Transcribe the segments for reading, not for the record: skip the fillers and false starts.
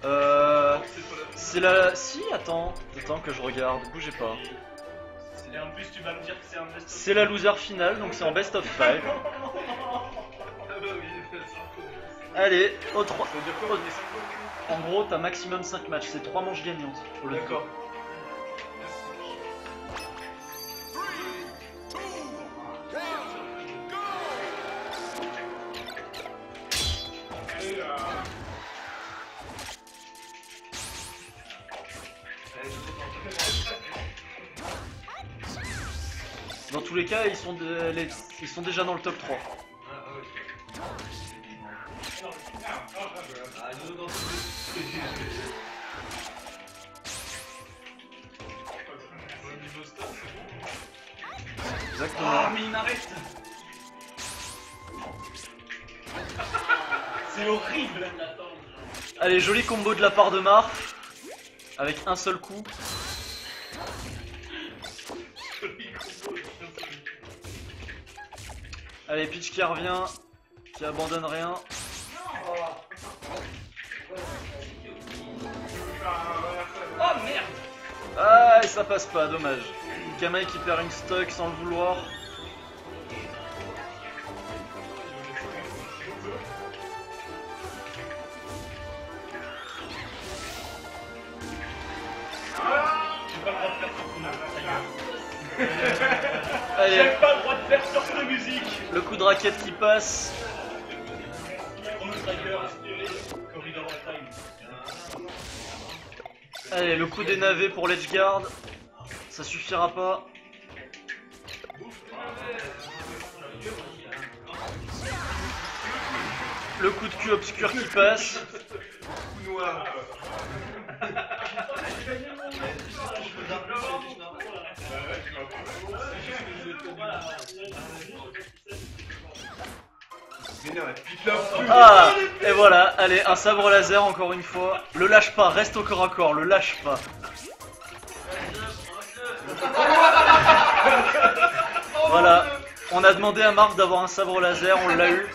C'est la... Si, attends que je regarde, bougez pas. Et en plus, tu vas me dire que c'est un best of. C'est la loser finale, donc c'est en best of 5. Allez, au 3. Ça veut dire quoi, En gros, t'as maximum 5 matchs, c'est 3 manches gagnantes. D'accord. Dans tous les cas, ils sont déjà dans le top 3. Exactement. Ah, mais il m'arrête. C'est horrible. Allez, joli combo de la part de Marf. Avec un seul coup. Allez, Peach qui revient. Qui abandonne rien. Oh merde. Ah, et ça passe pas, dommage. Kamei qui perd une stock sans le vouloir. Allez, J'ai pas le droit de faire sur de musique. le coup de raquette qui passe. Corridor of Time. Allez, le coup des navets pour l'edgeguard. Ça suffira pas. Le coup de cul obscur qui passe. Coup noir. Ah, et voilà, allez, un sabre laser encore une fois. Le lâche pas, reste au corps à corps, le lâche pas. Voilà, on a demandé à Marc d'avoir un sabre laser, on l'a eu.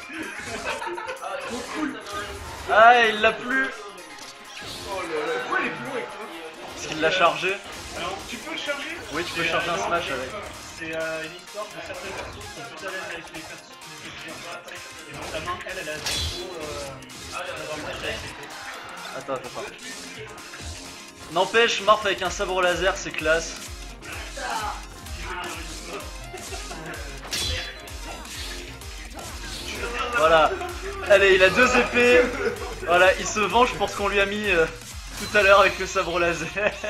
Ah, il l'a plus. Pourquoi il est plus loin avec toi? Parce qu'il l'a chargé. Alors, tu peux le charger? Oui, tu peux charger un smash avec. C'est une histoire de certaines personnes qui sont plus à l'aise avec les persos et notamment elle a Attends. N'empêche, Marf avec un sabre laser, c'est classe. Voilà. Allez, il a 2 épées. Voilà, il se venge pour ce qu'on lui a mis tout à l'heure avec le sabre laser.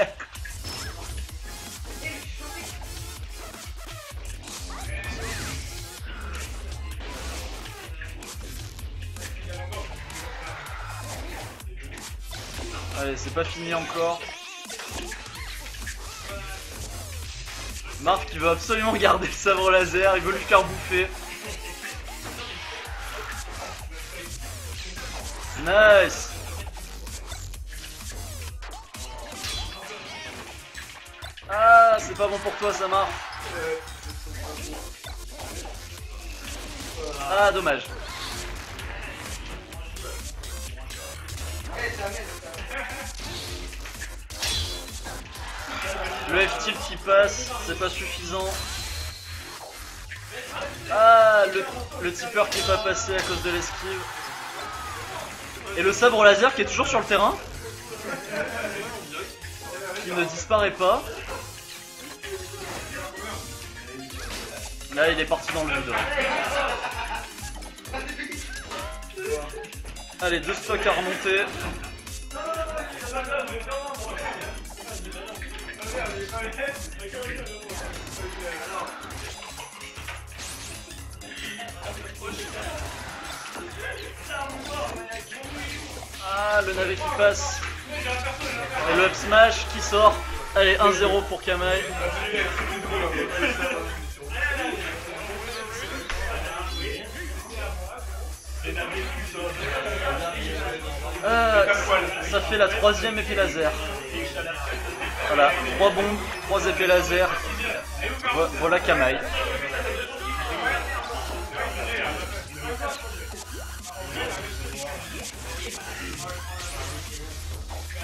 Allez, c'est pas fini encore. Marf qui veut absolument garder le sabre laser, il veut lui faire bouffer. Nice. Ah, c'est pas bon pour toi, ça marche. Ah, dommage. Le F-tilt qui passe, c'est pas suffisant. Ah, le tipper qui est pas passé à cause de l'esquive. Et le sabre laser qui est toujours sur le terrain. Qui ne disparaît pas. Là, il est parti dans le vide. Allez, 2 stocks à remonter. Ah, le navet qui passe. Et le up smash qui sort. Allez, 1-0 pour Kamei. Ça fait la 3e épée laser. Voilà, 3 bombes, 3 épées laser. Voilà Kamei.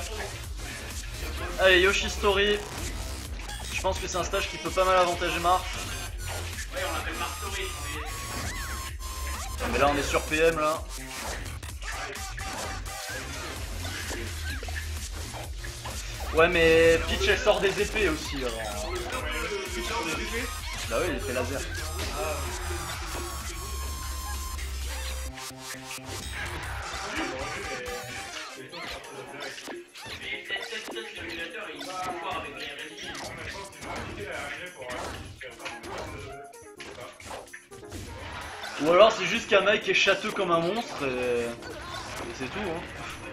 Allez, Yoshi Story. Je pense que c'est un stage qui peut pas mal avantager Marf. Mais là on est sur PM là. Ouais mais Peach elle sort des épées aussi alors. Bah oui il fait laser. Ou alors c'est juste qu'un mec est châteux comme un monstre et c'est tout hein.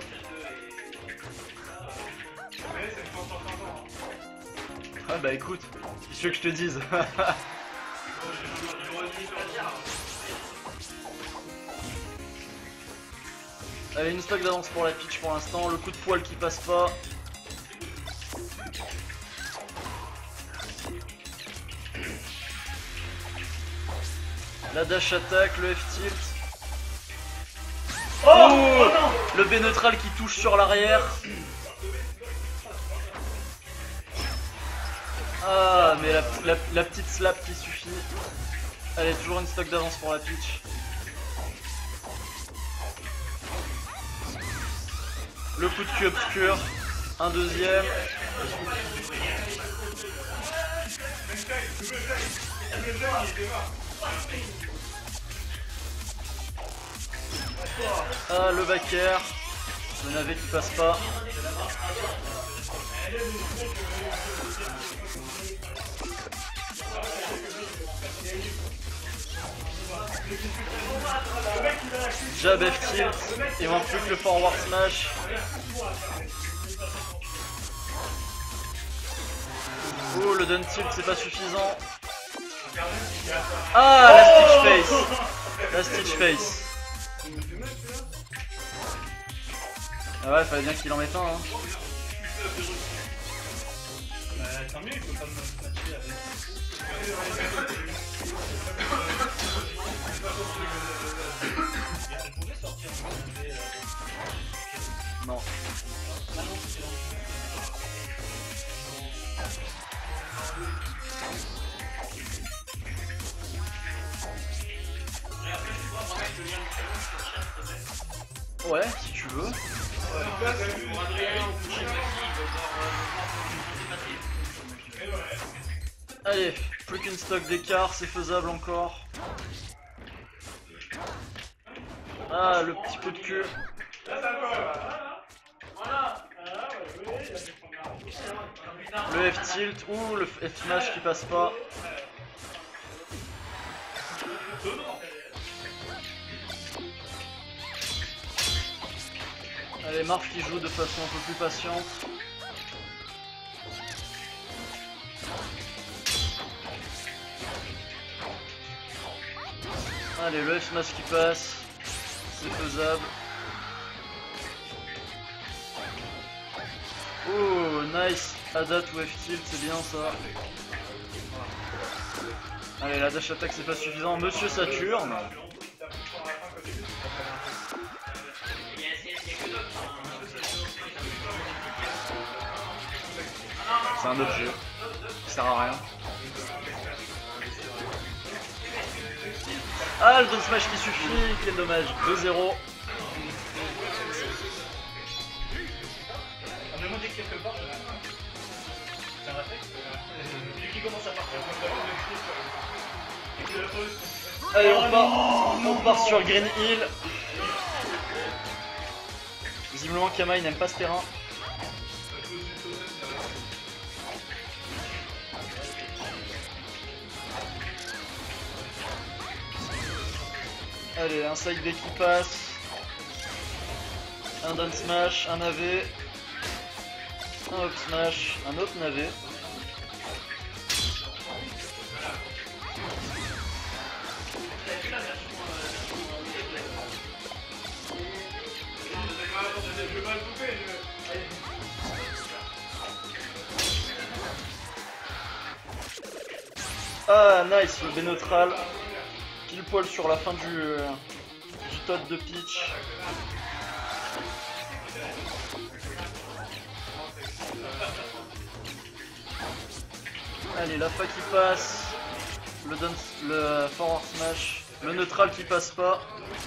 Ah bah écoute, qu'est-ce que tu veux que je te dise? Allez, une stock d'avance pour la Peach pour l'instant, le coup de poil qui passe pas. La dash attack, le F-tilt. Oh, le B neutral qui touche sur l'arrière. Ah mais la petite slap qui suffit. Allez, toujours une stock d'avance pour la Peach. Le coup de cul obscur. Un deuxième. Ah le back air. Le navet qui passe pas. Jab F tilt, il manque plus que le forward smash. Oh le down tilt c'est pas suffisant. Ah la Stitch face. La Stitch face. Ah ouais fallait bien qu'il en mette un hein. Tant mieux, il faut pas me matcher avec. Elle pouvait sortir Non. Ouais, si tu veux. Allez, plus qu'une stock d'écart, c'est faisable encore. Ah, le petit coup de cul. Le F tilt ou le F smash qui passe pas. Allez, Marf qui joue de façon un peu plus patiente. Allez, le F smash qui passe. C'est faisable. Oh, nice. Adat ou F tilt, c'est bien ça. Allez, la dash attack c'est pas suffisant. Monsieur Saturne. C'est un objet. Ça sert à rien. Ah, le down smash qui suffit. Quel dommage. 2-0. Allez, on part sur Green Hill. Visiblement, Kamaï n'aime pas ce terrain. Allez, un side B qui passe. Un down smash, un navet. Un up smash, un autre navet. Ah nice, le B neutral. Pile poil sur la fin du tot de Peach. Allez, la fa qui passe. Le forward smash. Le neutral qui passe pas.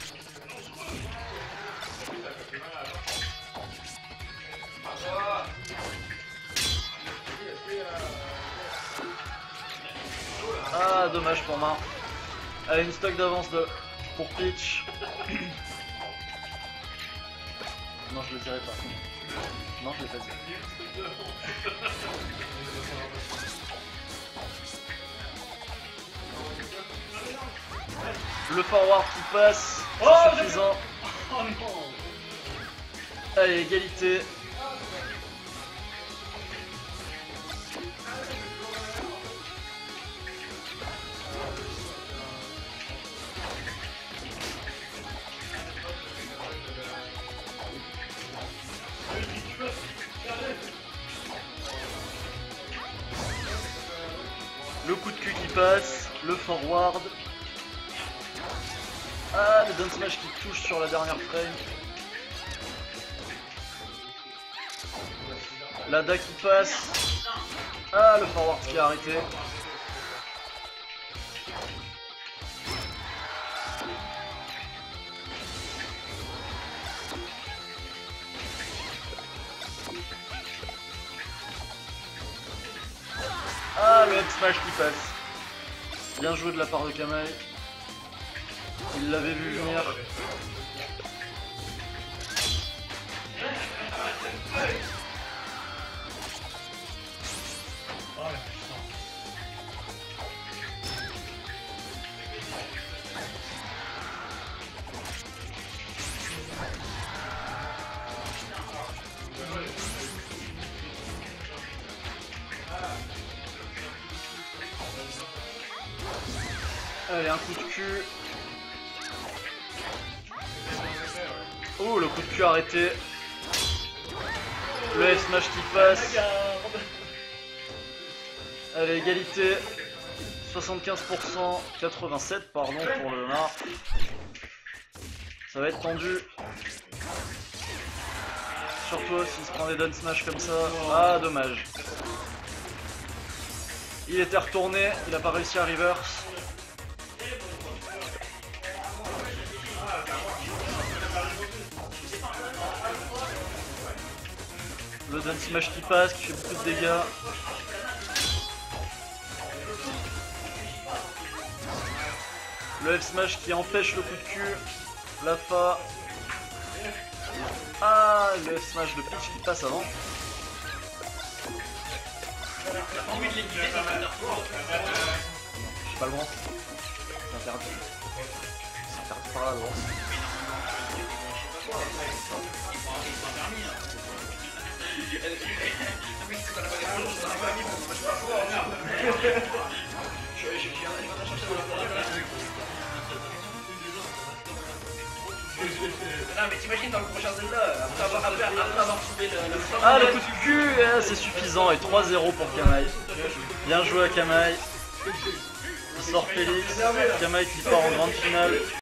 Ah, dommage pour moi. Allez, une stock d'avance pour Peach. Non, je le dirai pas. Non, je l'ai pas dit. Le forward qui passe, c'est suffisant. Oh non. Allez, égalité. Le coup de cul qui passe, le forward. Ah, le down smash qui touche sur la dernière frame. L'ADA qui passe. Ah, le forward qui a arrêté. Ah, le up smash qui passe. Bien joué de la part de Kamai. Il l'avait vu venir. Oh la putain. Allez, un coup de cul. Oh, le coup de cul arrêté. Le F smash qui passe. Allez, égalité. 75%, 87 pardon pour le Mar. Ça va être tendu. Surtout s'il se prend des down smash comme ça. Ah, dommage. Il était retourné, il a pas réussi à reverse. Le down smash qui passe, qui fait beaucoup de dégâts. Le F smash qui empêche le coup de cul. La fa. Ah, le F smash de Peach qui passe avant. J'ai pas le droit. C'est interdit. C'est interdit par la loi. Non mais t'imagines dans le prochain Zelda, après avoir trouvé le Ah, le coup de cul, c'est suffisant. Et 3-0 pour Kamai. Bien joué à Kamai. Il sort Félix. Kamai qui part en grande finale.